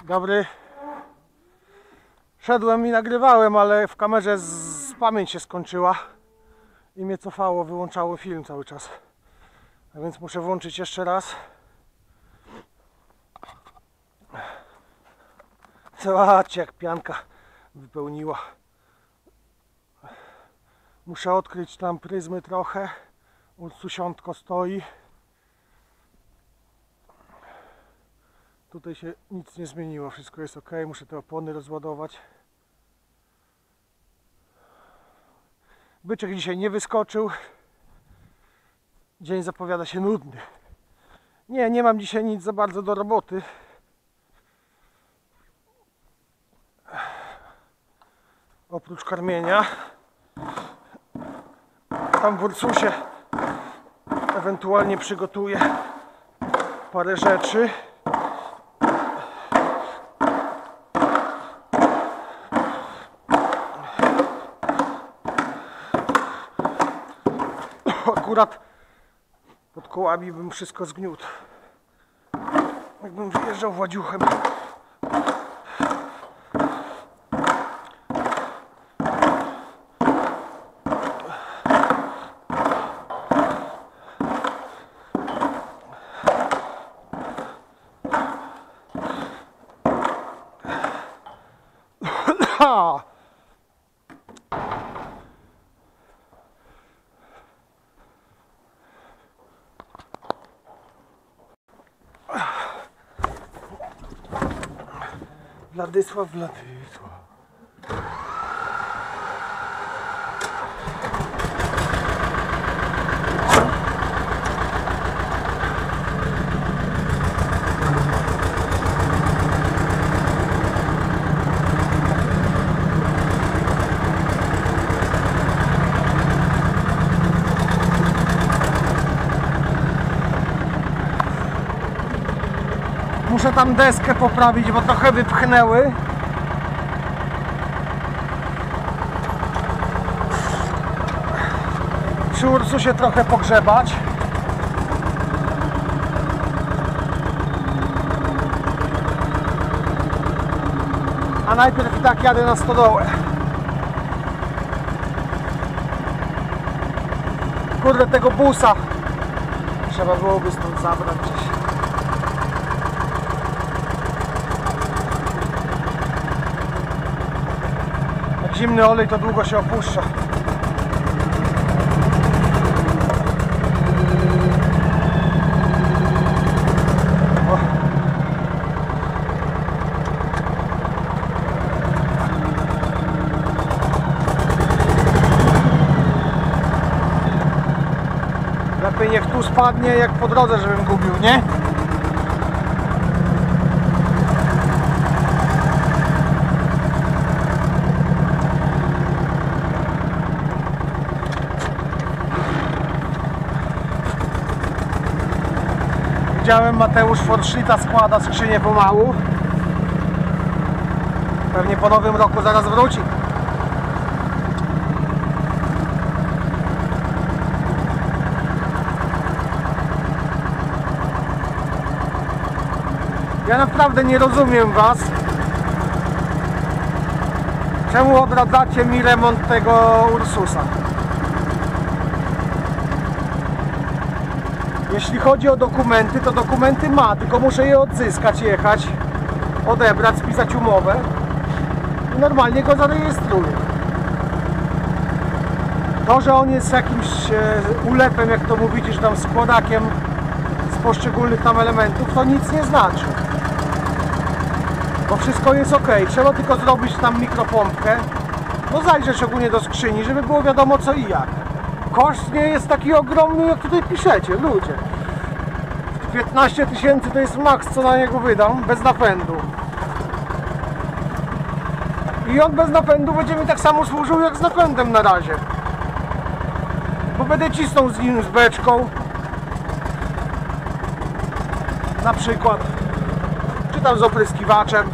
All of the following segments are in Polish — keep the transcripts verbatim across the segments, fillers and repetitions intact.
Dobry. Szedłem i nagrywałem, ale w kamerze z pamięć się skończyła i mnie cofało, wyłączało film cały czas. A więc muszę włączyć jeszcze raz. Zobaczcie, jak pianka wypełniła. Muszę odkryć tam pryzmy trochę. Ursusiątko stoi. Tutaj się nic nie zmieniło, wszystko jest ok. Muszę te opony rozładować. Byczek dzisiaj nie wyskoczył. Dzień zapowiada się nudny. Nie, nie mam dzisiaj nic za bardzo do roboty. Oprócz karmienia. Tam w Ursusie ewentualnie przygotuję parę rzeczy. Akurat pod kołami bym wszystko zgniótł, jakbym wyjeżdżał ładziuchem. Władysław, Władysław. Muszę tam deskę poprawić, bo trochę wypchnęły. Przy Ursusie trochę pogrzebać. A najpierw i tak jadę na stodołę. Kurde, tego busa trzeba byłoby stąd zabrać gdzieś. Zimny olej to długo się opuszcza. O. Lepiej niech tu spadnie, jak po drodze, żebym gubił, nie? Widziałem, Mateusz Forschlita składa skrzynię pomału. Pewnie po nowym roku zaraz wróci. Ja naprawdę nie rozumiem was. Czemu odradzacie mi remont tego Ursusa? Jeśli chodzi o dokumenty, to dokumenty ma, tylko muszę je odzyskać, jechać, odebrać, spisać umowę i normalnie go zarejestruję. To, że on jest jakimś ulepem, jak to mówicie, że tam składakiem z poszczególnych tam elementów, to nic nie znaczy. Bo wszystko jest ok, trzeba tylko zrobić tam mikropompkę, no zajrzeć ogólnie do skrzyni, żeby było wiadomo co i jak. Koszt nie jest taki ogromny, jak tutaj piszecie, ludzie. piętnaście tysięcy to jest maks, co na niego wydam, bez napędu. I on bez napędu będzie mi tak samo służył, jak z napędem na razie. Bo będę cisnął z nim z beczką. Na przykład. Czy tam z opryskiwaczem.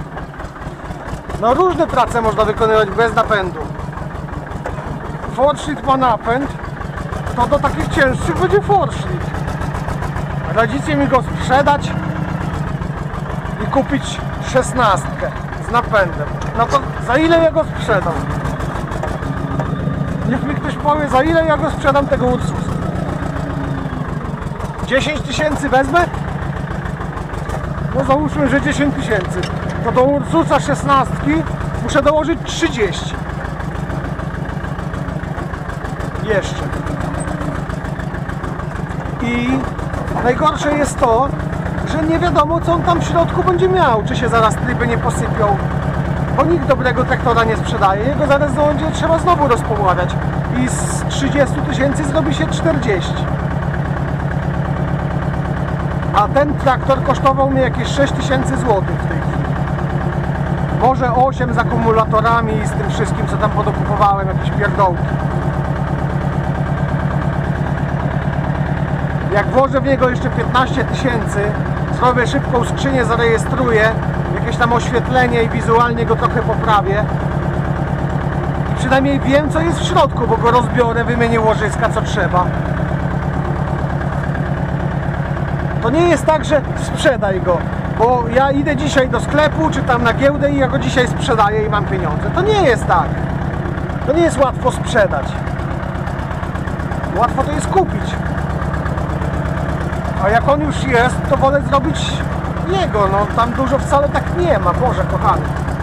No różne prace można wykonywać bez napędu. Forschlit ma napęd, to do takich cięższych będzie Forschlit. Radzicie mi go sprzedać i kupić szesnastkę z napędem. No to za ile ja go sprzedam? Niech mi ktoś powie, za ile ja go sprzedam, tego Ursusa. dziesięć tysięcy wezmę? No załóżmy, że dziesięć tysięcy. To do Ursusa szesnastki muszę dołożyć trzydzieści. Jeszcze. I najgorsze jest to, że nie wiadomo, co on tam w środku będzie miał. Czy się zaraz tryby nie posypią. Bo nikt dobrego traktora nie sprzedaje. Jego zaraz będzie trzeba znowu rozpoławiać. I z trzydziestu tysięcy zrobi się czterdzieści. A ten traktor kosztował mnie jakieś sześć tysięcy złotych w tej chwili. Może osiem z akumulatorami i z tym wszystkim, co tam podokupowałem, jakieś pierdołki. Jak włożę w niego jeszcze piętnaście tysięcy, zrobię szybką skrzynię, zarejestruję, jakieś tam oświetlenie i wizualnie go trochę poprawię. I przynajmniej wiem, co jest w środku, bo go rozbiorę, wymienię łożyska, co trzeba. To nie jest tak, że sprzedaj go, bo ja idę dzisiaj do sklepu, czy tam na giełdę i ja go dzisiaj sprzedaję i mam pieniądze. To nie jest tak. To nie jest łatwo sprzedać. Łatwo to jest kupić. A jak on już jest, to wolę zrobić jego. No tam dużo wcale tak nie ma, Boże kochany.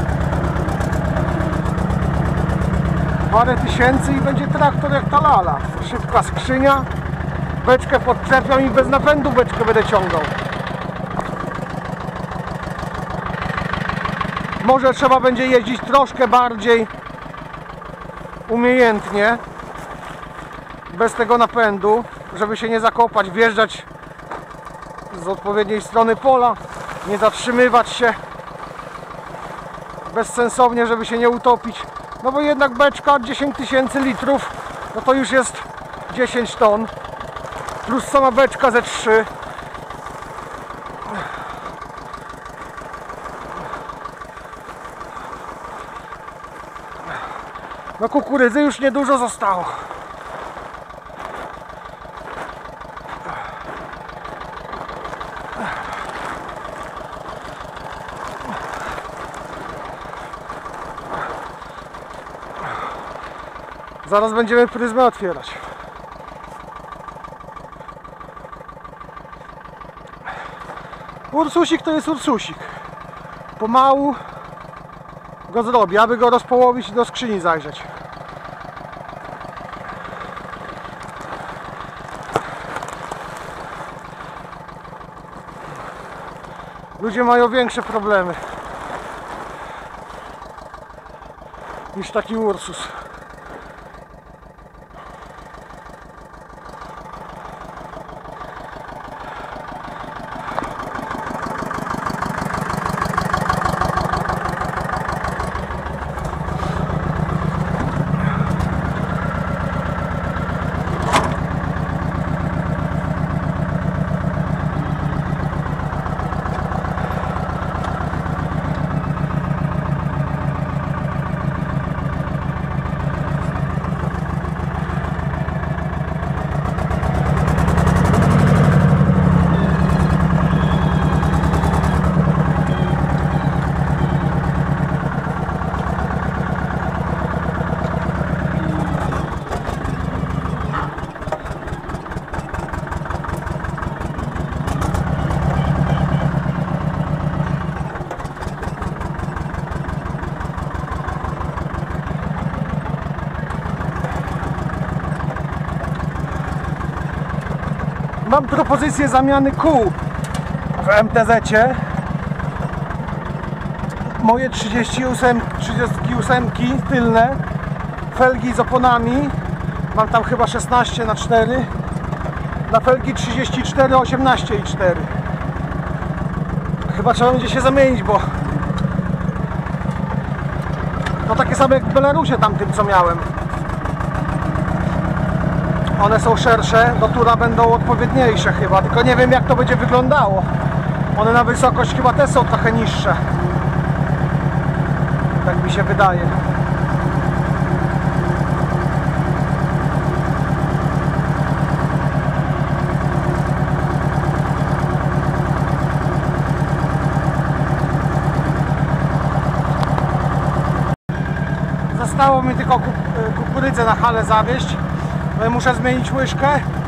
Parę tysięcy i będzie traktor jak ta lala. Szybka skrzynia. Beczkę podczepiam i bez napędu beczkę będę ciągał. Może trzeba będzie jeździć troszkę bardziej umiejętnie, bez tego napędu, żeby się nie zakopać, wjeżdżać z odpowiedniej strony pola, nie zatrzymywać się bezsensownie, żeby się nie utopić. No bo jednak beczka dziesięć tysięcy litrów, no to już jest dziesięć ton. Plus sama beczka ze trzy. No kukurydzy już niedużo zostało. Zaraz będziemy pryzmę otwierać. Ursusik to jest Ursusik. Pomału go zrobię, aby go rozpołowić i do skrzyni zajrzeć. Ludzie mają większe problemy niż taki Ursus. Mam propozycję zamiany kół w em te zecie. Moje trzydzieści osiem, trzydzieści osiem tylne, felgi z oponami. Mam tam chyba szesnaście na cztery. Na felgi trzydzieści cztery, osiemnaście i cztery. Chyba trzeba będzie się zamienić, bo to takie same jak w Belarusie tamtym, co miałem. One są szersze, do tura będą odpowiedniejsze chyba, tylko nie wiem jak to będzie wyglądało. One na wysokość chyba te są trochę niższe. Tak mi się wydaje. Zostało mi tylko kukurydzę na halę zawieźć. Muszę zmienić łyżkę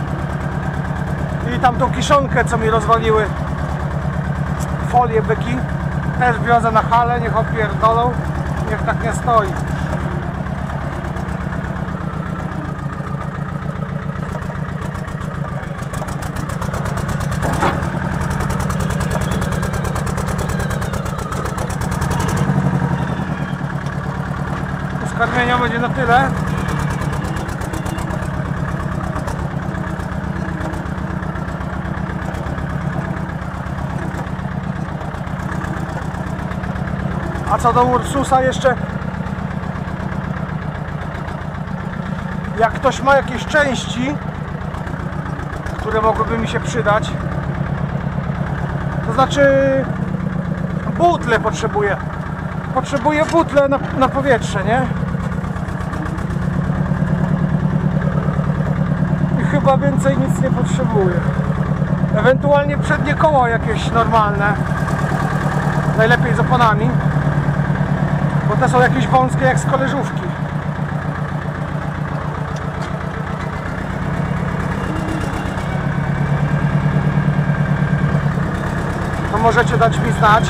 i tamtą kiszonkę, co mi rozwaliły folię byki, też wiozę na halę, niech opierdolą, niech tak nie stoi. Z karmienia będzie na tyle. A co do Ursusa jeszcze, jak ktoś ma jakieś części, które mogłyby mi się przydać, to znaczy butle potrzebuję. Potrzebuję butle na, na powietrze, nie? I chyba więcej nic nie potrzebuję. Ewentualnie przednie koło jakieś normalne. Najlepiej z oponami. Bo te są jakieś wąskie jak z koleżówki. To możecie dać mi znać.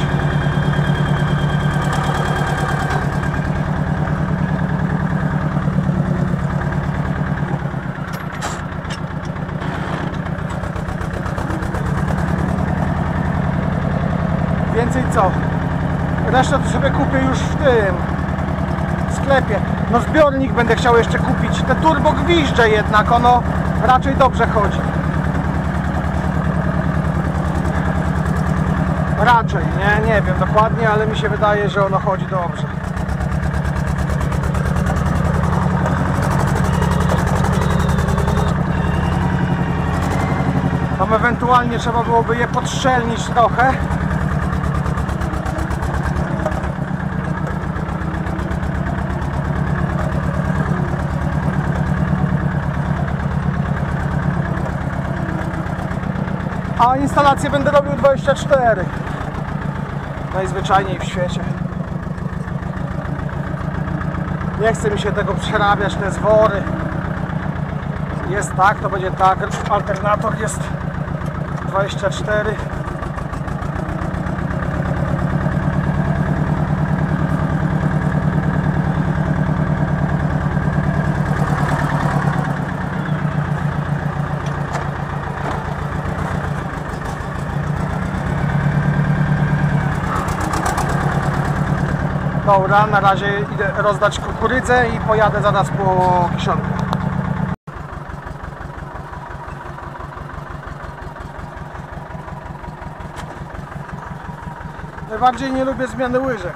Więcej co? Resztę to sobie kupię już w tym sklepie. No zbiornik będę chciał jeszcze kupić. Te turbo gwizdże jednak, ono raczej dobrze chodzi. Raczej, nie, nie wiem dokładnie, ale mi się wydaje, że ono chodzi dobrze. Tam ewentualnie trzeba byłoby je podszczelnić trochę. A instalację będę robił dwadzieścia cztery. Najzwyczajniej w świecie. Nie chce mi się tego przerabiać, te zwory. Jest tak, to będzie tak. Alternator jest dwadzieścia cztery. Dobra, na razie idę rozdać kukurydzę i pojadę zaraz po kiszonkę. Najbardziej nie lubię zmiany łyżek.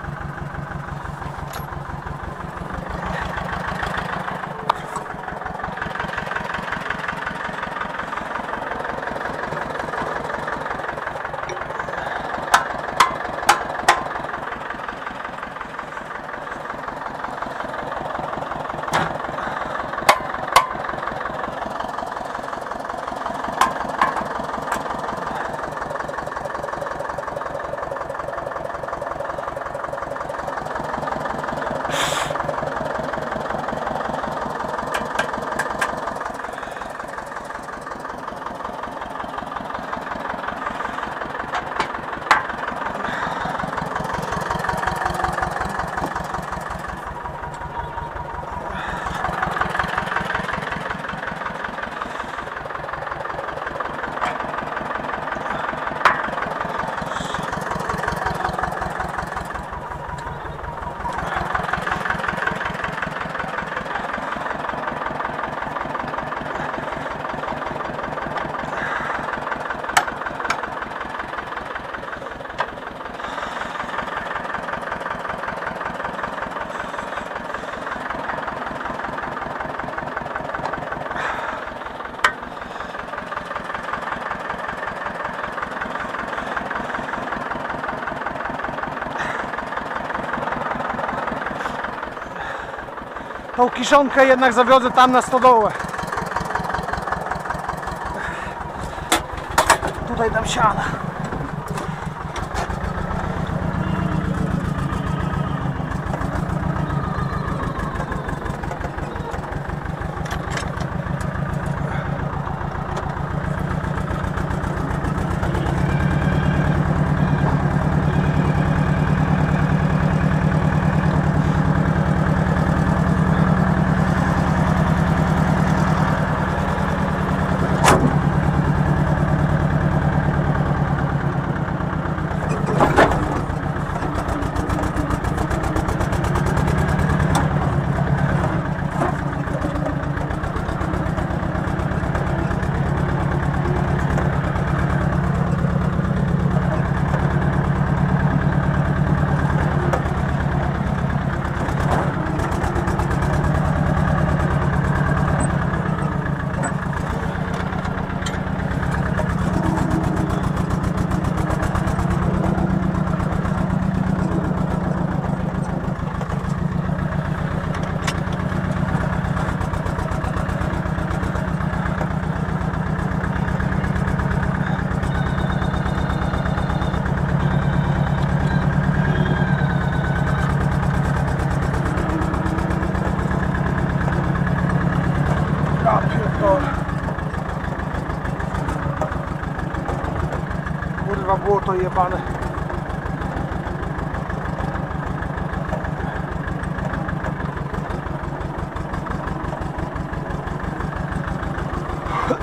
Tą kiszonkę jednak zawiozę tam na stodołę. Tutaj dam siana.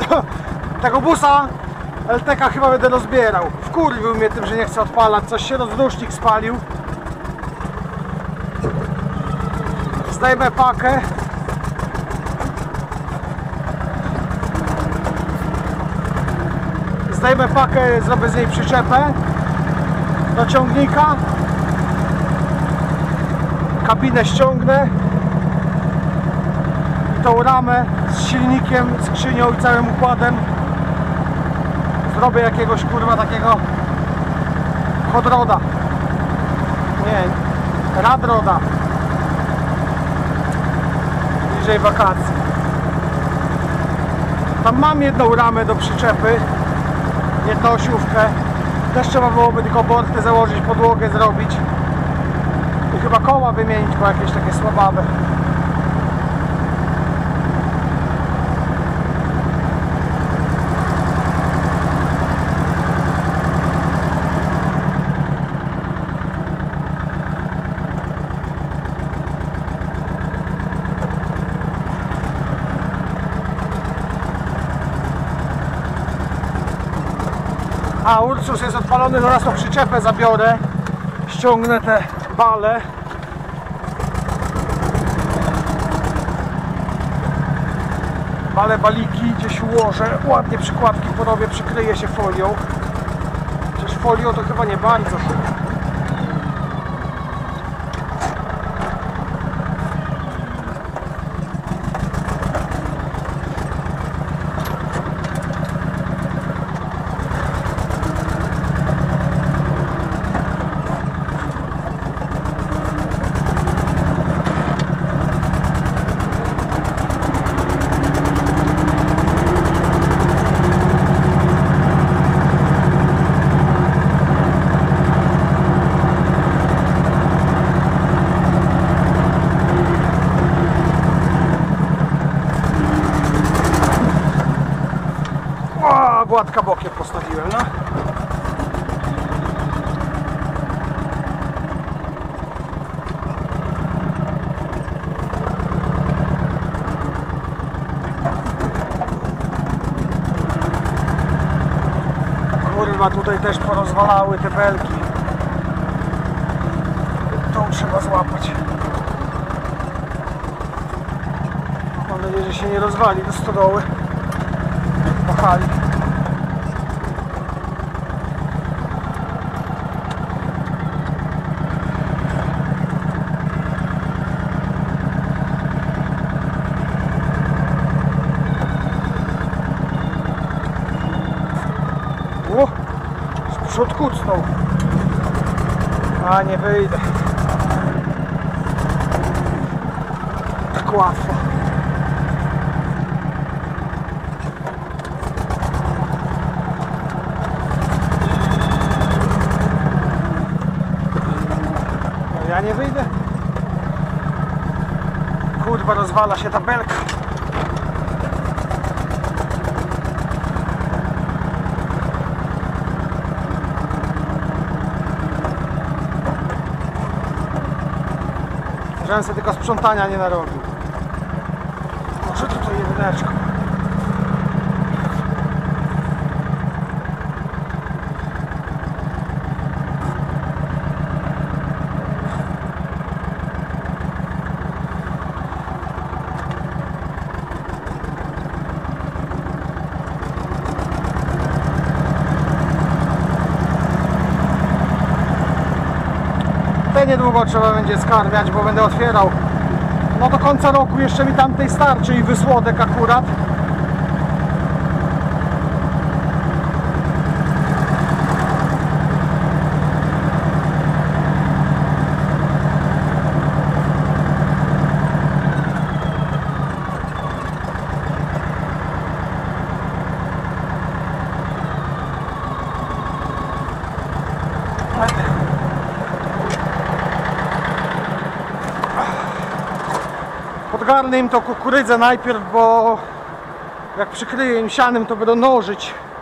tego busa L T K chyba będę rozbierał. Wkurwił mnie tym, że nie chce odpalać. Coś się rozrusznik spalił. Zdejmę pakę. Zdejmę pakę, zrobię z niej przyczepę do ciągnika. Kabinę ściągnę i tą ramę z silnikiem, skrzynią i całym układem zrobię jakiegoś kurwa takiego hot roda. Nie, radroda. Bliżej wakacji. Tam mam jedną ramę do przyczepy, jednoosiówkę. Też trzeba byłoby tylko borty założyć, podłogę zrobić i chyba koła wymienić, bo jakieś takie słabawe. A Ursus jest odpalony, zaraz tą przyczepę zabiorę, ściągnę te bale. Bale, baliki gdzieś ułożę, ładnie przykładki porobię, przykryję się folią. Przecież folią to chyba nie bardzo. Gładka bokiem postawiłem, no. Kurwa, tutaj też porozwalały te belki. Tą trzeba złapać. Mam nadzieję, że się nie rozwali do stodoły. Machali. O, przód kucnął. A nie wyjdę. Tak łatwo. No ja nie wyjdę. Kurwa, rozwala się ta belka. Żebym sobie tylko sprzątania nie narobił. Może tutaj jedyneczko. Te niedługo trzeba będzie skarmiać, bo będę otwierał. No do końca roku jeszcze mi tamtej starczy i wysłodek akurat. Podgarnę im to kukurydzę najpierw, bo jak przykryję im sianem, to będą nożyć.